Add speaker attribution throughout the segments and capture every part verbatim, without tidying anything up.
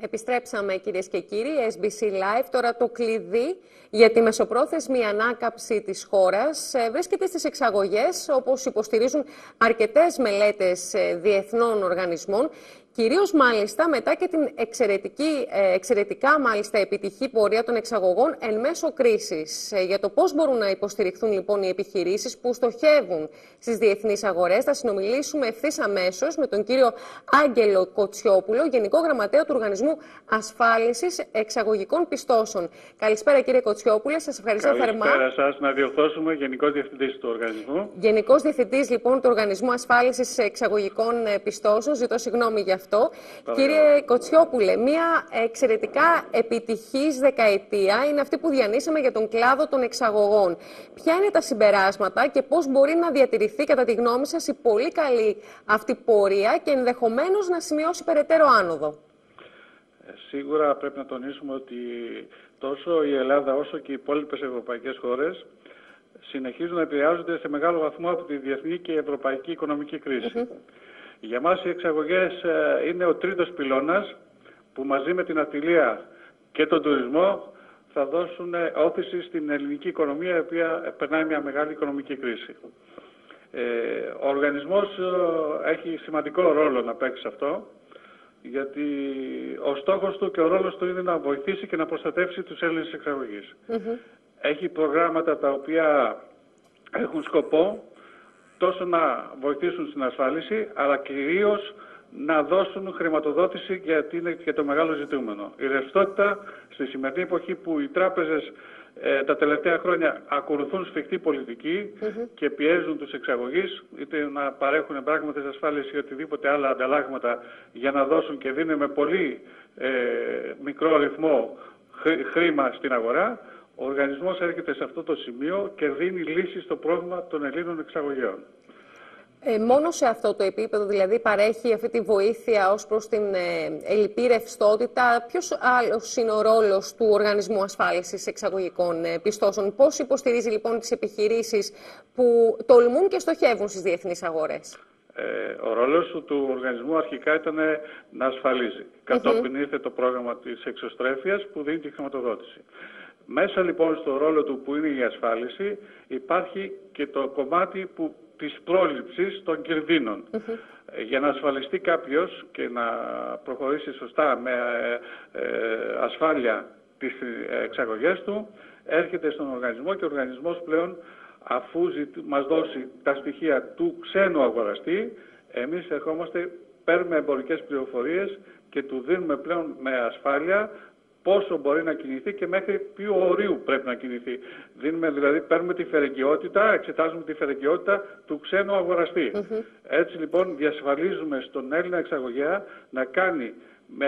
Speaker 1: Επιστρέψαμε, κυρίες και κύριοι, ες μπι σι Live. Τώρα το κλειδί για τη μεσοπρόθεσμη ανάκαμψη της χώρας βρίσκεται στις εξαγωγές, όπως υποστηρίζουν αρκετές μελέτες διεθνών οργανισμών. Κυρίως μάλιστα μετά και την εξαιρετική, εξαιρετικά μάλιστα επιτυχή πορεία των εξαγωγών εν μέσω κρίσης. Για το πώς μπορούν να υποστηριχθούν λοιπόν οι επιχειρήσεις που στοχεύουν στις διεθνείς αγορές, θα συνομιλήσουμε ευθύς αμέσως με τον κύριο Άγγελο Κοτσιόπουλο, Γενικό Γραμματέα του Οργανισμού Ασφάλισης Εξαγωγικών Πιστώσεων. Καλησπέρα, κύριε Κοτσιόπουλε, σας ευχαριστώ θερμά.
Speaker 2: Καλησπέρα σας, να διορθώσουμε, Γενικός Διευθυντής του Οργανισμού.
Speaker 1: Γενικός Διευθυντής λοιπόν του Οργανισμού Ασφάλισης Εξαγωγικών Πιστώσεων, ζητώ συγγνώμη για αυτό. Κύριε Κοτσιόπουλε, μια εξαιρετικά επιτυχής δεκαετία είναι αυτή που διανύσαμε για τον κλάδο των εξαγωγών. Ποια είναι τα συμπεράσματα και πώς μπορεί να διατηρηθεί κατά τη γνώμη σας η πολύ καλή αυτή πορεία και ενδεχομένως να σημειώσει περαιτέρω άνοδο?
Speaker 2: Ε, σίγουρα πρέπει να τονίσουμε ότι τόσο η Ελλάδα όσο και οι υπόλοιπες ευρωπαϊκές χώρες συνεχίζουν να επηρεάζονται σε μεγάλο βαθμό από τη διεθνή και ευρωπαϊκή οικονομική κρίση. Mm-hmm. Για μας οι εξαγωγές είναι ο τρίτος πυλώνας που μαζί με την αυτιλία και τον τουρισμό θα δώσουν όθηση στην ελληνική οικονομία, η οποία περνάει μια μεγάλη οικονομική κρίση. Ε, ο οργανισμός έχει σημαντικό ρόλο να παίξει αυτό, γιατί ο στόχος του και ο ρόλος του είναι να βοηθήσει και να προστατεύσει τους Έλληνες εξαγωγείς. Mm-hmm. Έχει προγράμματα τα οποία έχουν σκοπό τόσο να βοηθήσουν στην ασφάλιση, αλλά κυρίως να δώσουν χρηματοδότηση, γιατί είναι και το μεγάλο ζητούμενο. Η ρευστότητα στη σημερινή εποχή που οι τράπεζες ε, τα τελευταία χρόνια ακολουθούν σφιχτή πολιτική mm-hmm. και πιέζουν τους εξαγωγείς, είτε να παρέχουν πράγματες ασφάλιση ή οτιδήποτε άλλα ανταλλάγματα για να δώσουν και δίνουν με πολύ ε, μικρό ρυθμό χρήμα στην αγορά. Ο οργανισμός έρχεται σε αυτό το σημείο και δίνει λύση στο πρόβλημα των Ελλήνων εξαγωγέων.
Speaker 1: Ε, μόνο σε αυτό το επίπεδο, δηλαδή, παρέχει αυτή τη βοήθεια ως προς την ε, ελλειπή ρευστότητα? Ποιος άλλος είναι ο ρόλος του Οργανισμού Ασφάλισης Εξαγωγικών ε, Πιστώσεων? Πώς υποστηρίζει λοιπόν τις επιχειρήσεις που τολμούν και στοχεύουν στις διεθνείς αγορές?
Speaker 2: Ε, ο ρόλος του, του οργανισμού αρχικά ήταν να ασφαλίζει. Κατόπιν mm-hmm. ήρθε το πρόγραμμα της εξωστρέφειας που δίνει τη χρηματοδότηση. Μέσα λοιπόν στο ρόλο του που είναι η ασφάλιση υπάρχει και το κομμάτι που, της πρόληψης των κινδύνων. Mm-hmm. Για να ασφαλιστεί κάποιος και να προχωρήσει σωστά με ε, ε, ασφάλεια τις εξαγωγές του, έρχεται στον οργανισμό και ο οργανισμός πλέον, αφού μας δώσει τα στοιχεία του ξένου αγοραστή, εμείς ερχόμαστε, παίρνουμε εμπορικές πληροφορίες και του δίνουμε πλέον με ασφάλεια πόσο μπορεί να κινηθεί και μέχρι ποιο ορίου πρέπει να κινηθεί. Δίνουμε, δηλαδή, παίρνουμε τη φερεγγιότητα, εξετάζουμε τη φερεγγιότητα του ξένου αγοραστή. Mm-hmm. Έτσι λοιπόν διασφαλίζουμε στον Έλληνα εξαγωγέα να κάνει, με,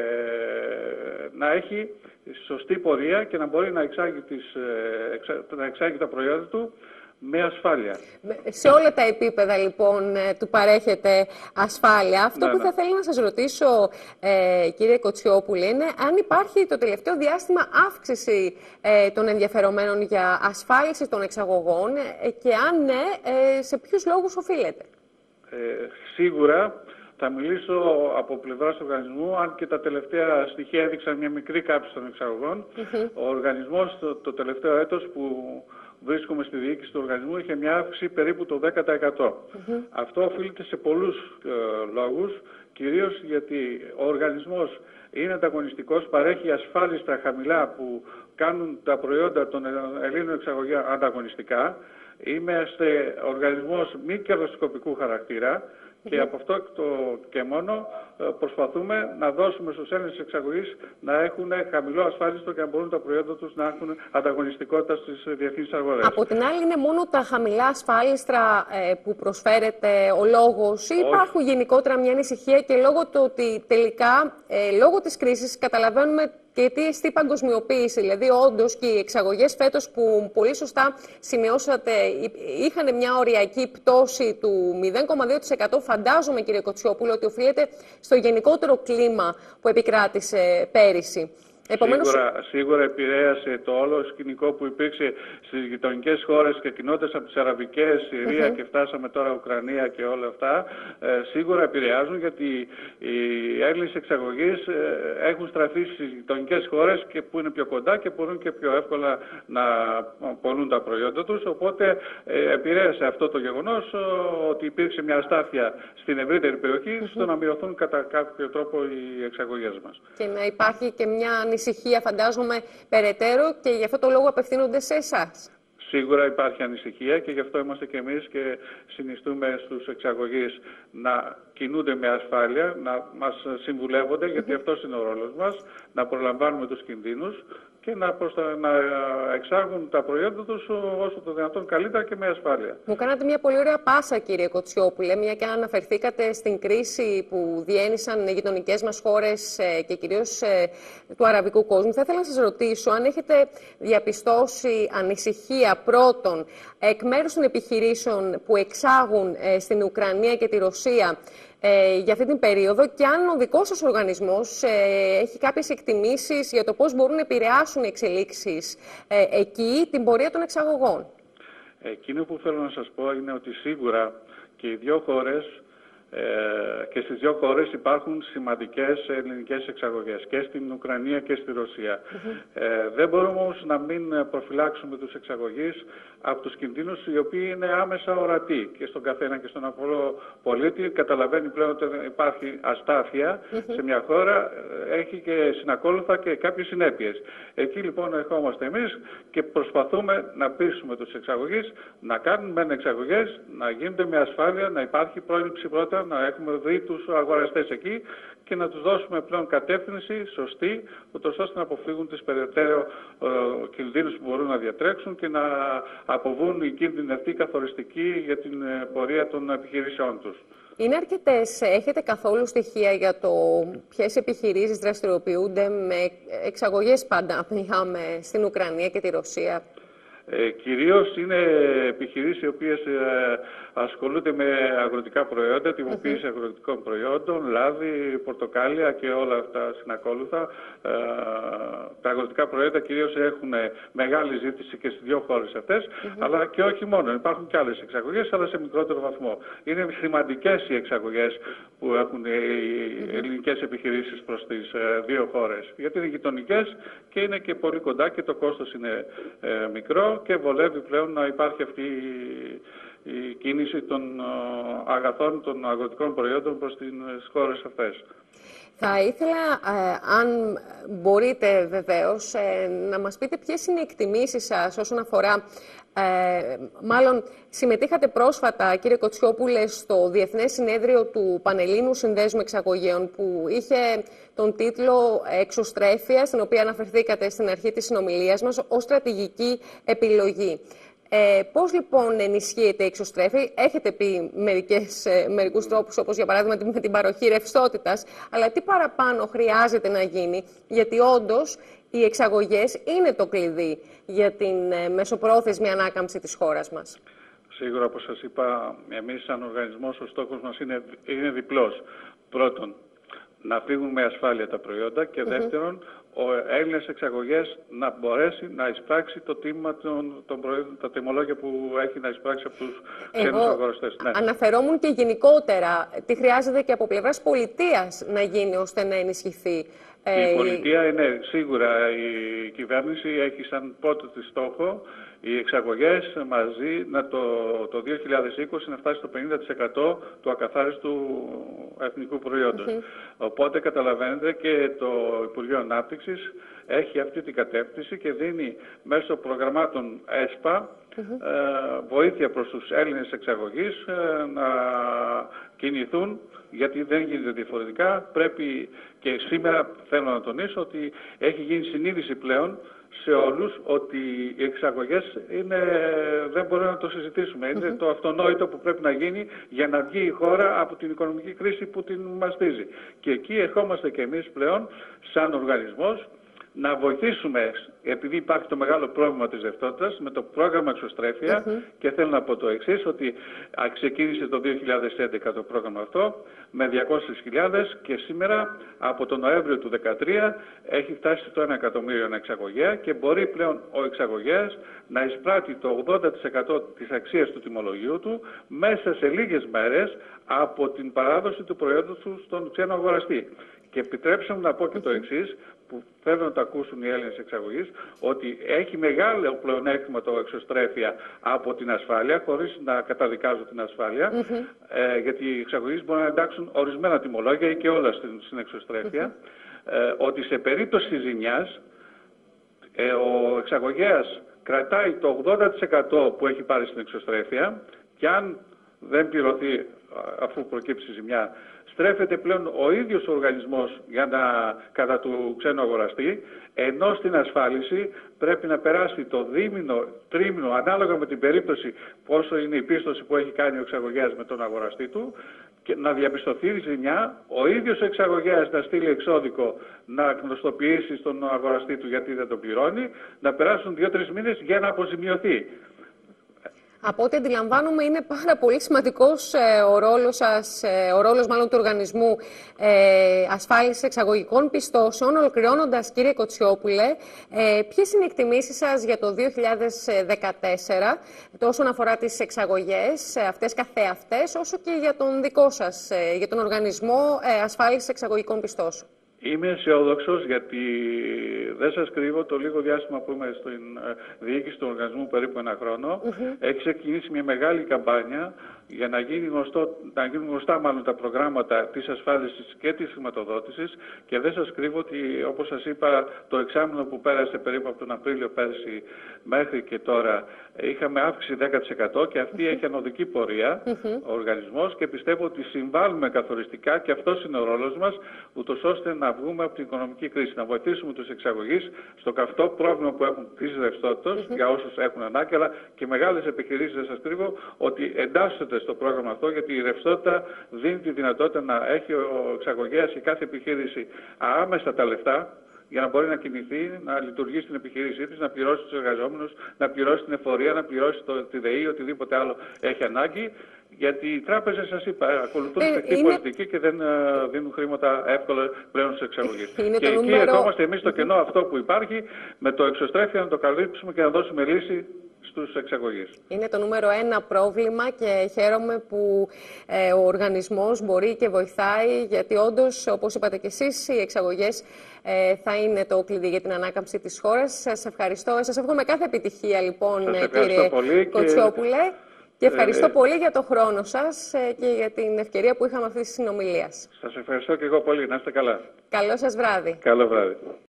Speaker 2: να έχει σωστή πορεία και να μπορεί να εξάγει, τις, να εξάγει τα προϊόντα του με ασφάλεια.
Speaker 1: Σε όλα τα επίπεδα λοιπόν του παρέχεται ασφάλεια. Αυτό ναι, που ναι. θα θέλω να σας ρωτήσω, ε, κύριε Κοτσιόπουλε, είναι αν υπάρχει το τελευταίο διάστημα αύξηση ε, των ενδιαφερομένων για ασφάλιση των εξαγωγών ε, και αν ναι, ε, σε ποιους λόγους οφείλεται?
Speaker 2: Ε, σίγουρα θα μιλήσω από πλευράς του οργανισμού, αν και τα τελευταία στοιχεία έδειξαν μια μικρή κάμψη των εξαγωγών. Mm-hmm. Ο οργανισμός το, το τελευταίο έτος που βρίσκομαι στη διοίκηση του οργανισμού είχε μια αύξηση περίπου το δέκα τοις εκατό. Mm-hmm. Αυτό οφείλεται σε πολλούς ε, λόγους, κυρίως γιατί ο οργανισμός είναι ανταγωνιστικός, παρέχει ασφάλιστα χαμηλά που κάνουν τα προϊόντα των Ελλήνων εξαγωγέων ανταγωνιστικά. Είμαστε οργανισμός μη κερδοσκοπικού χαρακτήρα. Και από αυτό το και μόνο προσπαθούμε να δώσουμε στους Έλληνες εξαγωγείς να έχουν χαμηλό ασφάλιστο και να μπορούν τα προϊόντα τους να έχουν ανταγωνιστικότητα στις διεθνείς αγορές.
Speaker 1: Από την άλλη, είναι μόνο τα χαμηλά ασφάλιστρα ε, που προσφέρεται ο λόγος, ή υπάρχουν γενικότερα μια ανησυχία και λόγω του ότι τελικά, ε, λόγω της κρίσης, καταλαβαίνουμε και τι εστί παγκοσμιοποίηση? Δηλαδή, όντως και οι εξαγωγές φέτος που πολύ σωστά σημειώσατε είχαν μια οριακή πτώση του μηδέν κόμμα δύο τοις εκατό. Φαντάζομαι, κύριε Κοτσιόπουλο, ότι οφείλεται στο γενικότερο κλίμα που επικράτησε πέρυσι. Επομένως...
Speaker 2: Σίγουρα, σίγουρα επηρέασε το όλο σκηνικό που υπήρξε στις γειτονικές χώρες, ξεκινώντας από τις αραβικές, Συρία mm-hmm. και φτάσαμε τώρα Ουκρανία και όλα αυτά. Ε, σίγουρα επηρεάζουν, γιατί οι Έλληνες εξαγωγείς ε, έχουν στραφεί στις γειτονικές χώρες και που είναι πιο κοντά και μπορούν και πιο εύκολα να πωλούν τα προϊόντα τους. Οπότε ε, επηρέασε αυτό το γεγονός ότι υπήρξε μια αστάθεια στην ευρύτερη περιοχή mm-hmm. στο να μειωθούν κατά κάποιο τρόπο οι εξαγωγές μας.
Speaker 1: Και να υπάρχει και μια ανησυχία, φαντάζομαι, περαιτέρω, και γι' αυτό το λόγο απευθύνονται σε εσάς.
Speaker 2: Σίγουρα υπάρχει ανησυχία και γι' αυτό είμαστε και εμείς και συνιστούμε στους εξαγωγείς να κινούνται με ασφάλεια, να μας συμβουλεύονται, γιατί mm-hmm. αυτός είναι ο ρόλος μας, να προλαμβάνουμε τους κινδύνους και να, προστα... να εξάγουν τα προϊόντα τους όσο το δυνατόν καλύτερα και με ασφάλεια.
Speaker 1: Μου κάνατε μια πολύ ωραία πάσα, κύριε Κοτσιόπουλε, μια και αναφερθήκατε στην κρίση που διένυσαν οι γειτονικές μας χώρες και κυρίως του αραβικού κόσμου. Θα ήθελα να σας ρωτήσω αν έχετε διαπιστώσει ανησυχία πρώτον εκ μέρους των επιχειρήσεων που εξάγουν στην Ουκρανία και τη Ρωσία Ε, για αυτή την περίοδο, και αν ο δικός σας οργανισμός ε, έχει κάποιες εκτιμήσεις για το πώς μπορούν να επηρεάσουν οι εξελίξεις ε, εκεί την πορεία των εξαγωγών.
Speaker 2: Εκείνο που θέλω να σας πω είναι ότι σίγουρα και οι δύο χώρες ε, και στις δύο χώρες υπάρχουν σημαντικές ελληνικές εξαγωγές, και στην Ουκρανία και στη Ρωσία. Mm-hmm. Ε, δεν μπορούμε όμως να μην προφυλάξουμε τους εξαγωγείς από τους κινδύνους οι οποίοι είναι άμεσα ορατοί και στον καθένα και στον απλό πολίτη. Καταλαβαίνει πλέον ότι υπάρχει αστάθεια mm-hmm. σε μια χώρα, έχει και συνακόλουθα και κάποιες συνέπειες. Εκεί λοιπόν ερχόμαστε εμείς και προσπαθούμε να πείσουμε τους εξαγωγείς να κάνουν μεν εξαγωγές, να γίνονται με ασφάλεια, να υπάρχει πρόληψη πρώτα, να έχουμε δει τους αγοραστές εκεί και να τους δώσουμε πλέον κατεύθυνση σωστή, ούτως ώστε να αποφύγουν τις περαιτέρω ε, κινδύνους που μπορούν να διατρέξουν και να αποβούν οι κίνδυνοι αυτοί καθοριστικοί για την ε, πορεία των επιχειρήσεών τους.
Speaker 1: Είναι αρκετές, έχετε καθόλου στοιχεία για το ποιες επιχειρήσεις δραστηριοποιούνται με εξαγωγές, πάντα μιλάμε, στην Ουκρανία και τη Ρωσία?
Speaker 2: Ε, κυρίως είναι επιχειρήσεις οι οποίες ε, ασχολούνται με αγροτικά προϊόντα, τυποποίηση mm-hmm. αγροτικών προϊόντων, λάδι, πορτοκάλια και όλα αυτά συνακόλουθα. Ε, τα αγροτικά προϊόντα κυρίως έχουν μεγάλη ζήτηση και στις δύο χώρες αυτές, mm-hmm. αλλά και όχι μόνο. Υπάρχουν και άλλες εξαγωγές, αλλά σε μικρότερο βαθμό. Είναι σημαντικές οι εξαγωγές που έχουν οι ελληνικές επιχειρήσεις προς τις ε, δύο χώρες, γιατί είναι γειτονικές και είναι και πολύ κοντά και το κόστος είναι ε, μικρό και βολεύει πλέον να υπάρχει αυτή η κίνηση των αγαθών, των αγροτικών προϊόντων προς τις χώρες αυτές.
Speaker 1: Θα ήθελα, ε, αν μπορείτε βεβαίως, ε, να μας πείτε ποιες είναι οι εκτιμήσεις σας όσον αφορά, ε, μάλλον συμμετείχατε πρόσφατα, κύριε Κοτσιόπουλε, στο Διεθνές Συνέδριο του Πανελλήνιου Συνδέσμου Εξαγωγέων, που είχε τον τίτλο «Εξωστρέφεια», στην οποία αναφερθήκατε στην αρχή της συνομιλίας μας, ως στρατηγική επιλογή. Ε, πώς λοιπόν ενισχύεται η εξωστρέφεια? Έχετε πει μερικές, ε, μερικούς τρόπους, όπως για παράδειγμα με την παροχή ρευστότητας, αλλά τι παραπάνω χρειάζεται να γίνει, γιατί όντως οι εξαγωγές είναι το κλειδί για την ε, μεσοπρόθεσμη ανάκαμψη της χώρας μας.
Speaker 2: Σίγουρα, όπως σας είπα, εμείς σαν οργανισμός ο στόχος μας είναι, είναι διπλός. Πρώτον, να φύγουν με ασφάλεια τα προϊόντα και δεύτερον, mm-hmm. ο Έλληνες εξαγωγές να μπορέσει να εισπράξει το τίμημα των, των προϊόντων, τα τιμολόγια που έχει να εισπράξει από τους ξένους αγοραστές. Ναι.
Speaker 1: Αναφερόμουν και γενικότερα τι χρειάζεται και από πλευράς πολιτείας να γίνει ώστε να ενισχυθεί.
Speaker 2: Η πολιτεία είναι σίγουρα, η κυβέρνηση έχει σαν πρώτο της στόχο οι εξαγωγές μαζί να το, το δύο χιλιάδες είκοσι να φτάσει στο πενήντα τοις εκατό του ακαθάριστου εθνικού προϊόντος. Mm-hmm. Οπότε καταλαβαίνετε και το Υπουργείο Ανάπτυξης έχει αυτή την κατεύθυνση και δίνει μέσω προγραμμάτων ΕΣΠΑ mm-hmm. ε, βοήθεια προς τους Έλληνες εξαγωγείς ε, να κινηθούν, γιατί δεν γίνεται διαφορετικά. Πρέπει και σήμερα θέλω να τονίσω ότι έχει γίνει συνείδηση πλέον σε όλους ότι οι εξαγωγές είναι, δεν μπορούμε να το συζητήσουμε. Είναι mm-hmm. το αυτονόητο που πρέπει να γίνει για να βγει η χώρα από την οικονομική κρίση που την μαστίζει. Και εκεί ερχόμαστε και εμείς πλέον σαν οργανισμός να βοηθήσουμε, επειδή υπάρχει το μεγάλο πρόβλημα της ρευστότητας, με το πρόγραμμα Εξωστρέφεια. Mm-hmm. Και θέλω να πω το εξής, ότι ξεκίνησε το δύο χιλιάδες έντεκα το πρόγραμμα αυτό με διακόσιες χιλιάδες και σήμερα από τον Νοέμβριο του δύο χιλιάδες δεκατρία έχει φτάσει στο ένα εκατομμύριο εξαγωγέα και μπορεί πλέον ο εξαγωγέας να εισπράττει το ογδόντα τοις εκατό της αξίας του τιμολογίου του μέσα σε λίγες μέρες από την παράδοση του προϊόντος του στον ξένο αγοραστή. Και επιτρέψτε μου να πω και το εξής, που θέλω να το ακούσουν οι Έλληνες εξαγωγείς, ότι έχει μεγάλο πλεονέκτημα το Εξωστρέφεια από την ασφάλεια, χωρίς να καταδικάζω την ασφάλεια, mm-hmm. ε, γιατί οι εξαγωγείς μπορούν να εντάξουν ορισμένα τιμολόγια ή και όλα στην, στην Εξωστρέφεια, mm-hmm. ε, ότι σε περίπτωση ζημιάς ε, ο εξαγωγέας κρατάει το ογδόντα τοις εκατό που έχει πάρει στην Εξωστρέφεια και αν δεν πληρωθεί αφού προκύψει ζημιά, στρέφεται πλέον ο ίδιος ο οργανισμός για να, κατά του ξένου αγοραστή, ενώ στην ασφάλιση πρέπει να περάσει το δίμηνο, τρίμηνο, ανάλογα με την περίπτωση πόσο είναι η πίστοση που έχει κάνει ο εξαγωγέας με τον αγοραστή του, και να διαπιστωθεί η ζημιά, ο ίδιος ο εξαγωγέας να στείλει εξώδικο να γνωστοποιήσει στον αγοραστή του γιατί δεν το πληρώνει, να περάσουν δύο-τρεις μήνες για να αποζημιωθεί.
Speaker 1: Από ό,τι αντιλαμβάνομαι, είναι πάρα πολύ σημαντικός ε, ο ρόλος σας, ε, ο ρόλος μάλλον του Οργανισμού ε, Ασφάλισης Εξαγωγικών Πιστώσεων. Ολοκληρώνοντας, κύριε Κοτσιόπουλε, ε, ποιες είναι οι εκτιμήσεις σας για το δύο χιλιάδες δεκατέσσερα, τόσο αφορά τις εξαγωγές, ε, αυτές καθεαυτές, όσο και για τον δικό σας, ε, για τον Οργανισμό ε, Ασφάλισης Εξαγωγικών Πιστώσεων?
Speaker 2: Είμαι αισιόδοξος γιατί δεν σας κρύβω, το λίγο διάστημα που είμαι στην διοίκηση του οργανισμού, περίπου ένα χρόνο, mm-hmm. έχει ξεκινήσει μια μεγάλη καμπάνια για να, γίνει γνωστό, να γίνουν γνωστά μάλλον τα προγράμματα της ασφάλισης και της χρηματοδότησης και δεν σας κρύβω ότι, όπως σας είπα, το εξάμηνο που πέρασε περίπου από τον Απρίλιο πέρσι μέχρι και τώρα είχαμε αύξηση δέκα τοις εκατό και αυτή mm-hmm. έχει ανωδική πορεία mm-hmm. ο οργανισμός και πιστεύω ότι συμβάλλουμε καθοριστικά και αυτός είναι ο ρόλος μας, ούτως ώστε να βγούμε από την οικονομική κρίση, να βοηθήσουμε τους εξαγωγείς στο καυτό πρόβλημα που έχουν της ρευστότητας mm-hmm. για όσους έχουν ανάγκη, αλλά και μεγάλες επιχειρήσεις, δεν σας κρύβω, ότι εντάσσονται στο πρόγραμμα αυτό, γιατί η ρευστότητα δίνει τη δυνατότητα να έχει ο εξαγωγέας και κάθε επιχείρηση άμεσα τα λεφτά για να μπορεί να κινηθεί, να λειτουργήσει την επιχείρησή της, να πληρώσει τους εργαζόμενους, να πληρώσει την εφορία, να πληρώσει το, τη ΔΕΗ, οτιδήποτε άλλο έχει ανάγκη. Γιατί οι τράπεζες, σας είπα, ακολουθούν ε, στιχτή είναι... πολιτική και δεν uh, δίνουν χρήματα εύκολα πλέον στους εξαγωγείς. Και εκεί νούμερο... ερχόμαστε εμείς στο κενό αυτό που υπάρχει, με το Εξωστρέφεια να το καλύψουμε και να δώσουμε λύση στους εξαγωγείς. Είναι
Speaker 1: το νούμερο ένα πρόβλημα και χαίρομαι που ε, ο οργανισμός μπορεί και βοηθάει, γιατί όντως, όπως είπατε και εσείς, οι εξαγωγές ε, θα είναι το κλειδί για την ανάκαμψη της χώρας. Σας ευχαριστώ. Σας εύχομαι κάθε επιτυχία, λοιπόν, κύριε Κοτσιόπουλε. Και... Και ευχαριστώ ε, πολύ για το χρόνο σας και για την ευκαιρία που είχαμε αυτή τη συνομιλία.
Speaker 2: Σας ευχαριστώ και εγώ πολύ. Να είστε καλά.
Speaker 1: Καλό σας βράδυ.
Speaker 2: Καλό βράδυ.